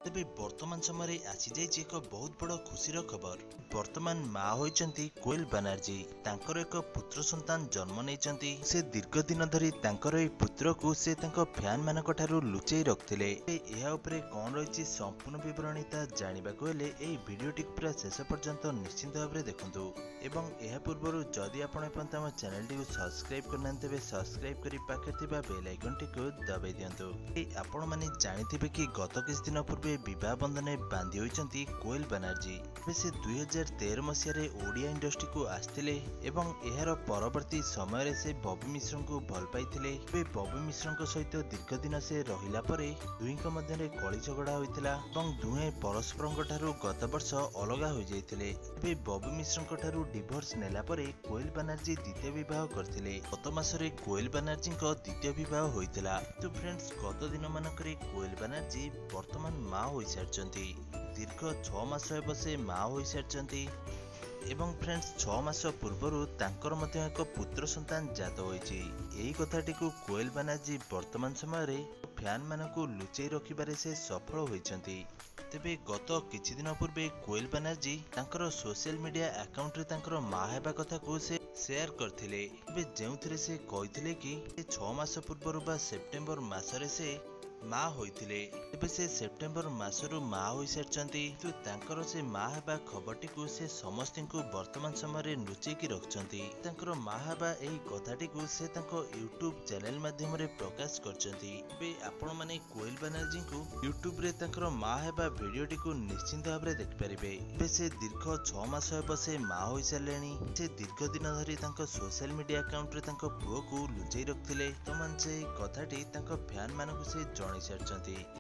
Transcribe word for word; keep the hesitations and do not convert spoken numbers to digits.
तेबे वर्तमान समय आसी जाइए एक बहुत बड़ खुशीर खबर। वर्तमान माँ होइचंती कोयल बनर्जी। तांकर एक पुत्र संतान जन्म नेइचंती। से दीर्घ दिन धरी तांकर एई पुत्र को से तांको फैन मानक ठारू लुचेई रखथिले। एहा उपरे कोन रहिछि संपूर्ण विवरणी ता जानिबाकु हेले एई भिडियोटी पूरा शेष पर्यंत निश्चिंत भाबरे देखंतु। एवं एहा पूर्वरु जदि आपण एपंत हम चैनल टी सब्सक्राइब करनान तेबे सब्सक्राइब करी पाखे थिबा बेल आइकन टी को दबाई दियंतु। ए आपण माने जानिथिबे कि गत किछ दिन पूर्वे विवाह बंधने बांधी होइचंती कोयल बनर्जी। से दुई हजार तेरह मसीह ओडिया इंडस्ट्री को आसथिले एवं एहार परवर्ती समय से बॉबी मिश्र को भल पाइथिले। बॉबी मिश्र सहित दीर्घ दिन से रहिला परे दुईक मध्यरे कली झगड़ा होइथिला एवं दुहे परस्पर ठारू गत वर्ष अलगा हो जाइथिले। बे बॉबी मिश्र ठारू डिवोर्स नेला परे कोयल बनर्जी द्वितीय विवाह करथिले। गत मासरे कोयल बनर्जी द्वितीय विवाह होइथिला। तो फ्रेंड्स गत दिन मानकरे कोयल बनर्जी वर्तमान माँ हो सारी दीर्घ छह मास हेब से माँ हो सारी। एवं फ्रेंड्स छह मास पूर्व तांकर मध्य एक पुत्र संतान जात होइछि। एही कथाटी को कोयल बनर्जी वर्तमान समय फैन मानकु लुचेई रखिबारे से सफल होइछंती। तेबे गत किछि दिन पूर्वे कोयल बनर्जी तांकर सोशल मीडिया अकाउंट रे तांकर माँ हेबा कथा को से शेयर करथिले। तेबे जेउथिरे से कहिथिले कि छह मास पूर्व बा सेप्टेम्बर मासरे से माँ होइथिले। तेबे से सेप्टेम्बर मासरु माँ हो सारी। तो तांकर से माँ हेबा खबरटी को से समस्त को वर्तमान समय लुचेकी रखछंती। तांकर माँ हेबा एही कथाटी को से तांको यूट्यूब चैनल माध्यम रे प्रकाश करछंती। बे आपण माने कोयल बनर्जी को यूट्यूब रे तांकर माँ हेबा वीडियोटी को निश्चिंत भाबरे देखि परिबे। बे से दीर्घ छह मास हेब से माँ हो सारलेनी। से दीर्घ दिन धरी तांको सोशल मीडिया अकाउंट रे तांको पुओ को लुचेई रखथिले। तमान से कथाटी तांको फैन मानकु से जणाई सारछंती।